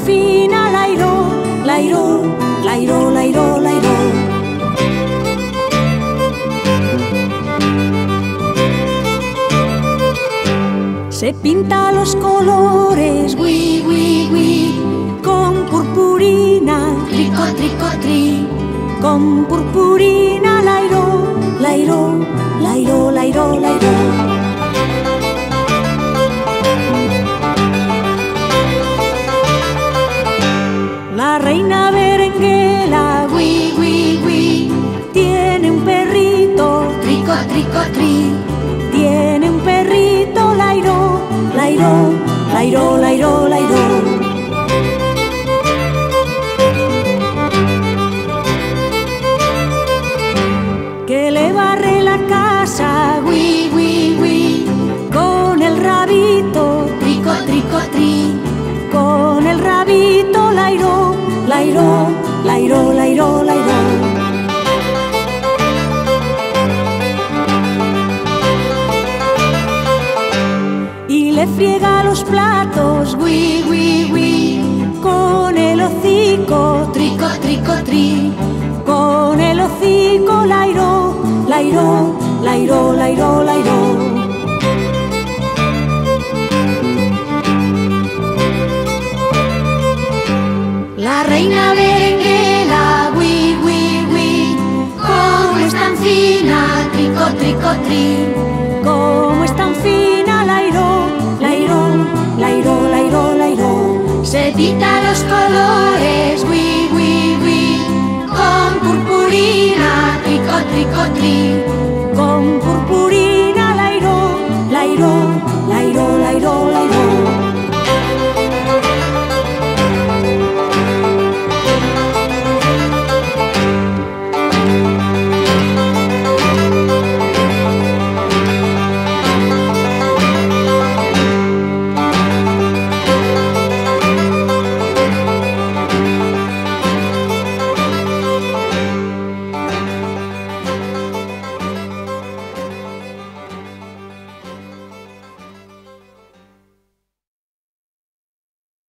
fina, lairo, lairo, lairo, lairo, lairo. Se pinta los colores, wi, wi, wi, con purpurina, trico, trico, tri, con purpurina, lairo, lairo, lairo, lairo, lairo. La reina berenguela, wi, wi, wi, tiene un perrito, trico, trico, tri, tiene un perrito, lairo, lairo, lairo, lairo, lairo. Que le barre la casa, wi, wi, wi, con el rabito, trico, trico, tri, con el rabito, lairo, lairo, lairo, lairo, lairo. Y le friega los platos, wi, wi, wi, con el hocico, trico, trico, tri, con el hocico, lairo, lairo, lairo, lairo, lairo. La reina berenguela, wi, wi, wi, como es tan fina, trico, trico, tri, como es tan fina, lairo, lairo, lairo, lairo, lairo. Se pinta los colores, wi, wi, wi, con purpurina, trico, trico, tri, con purpurina.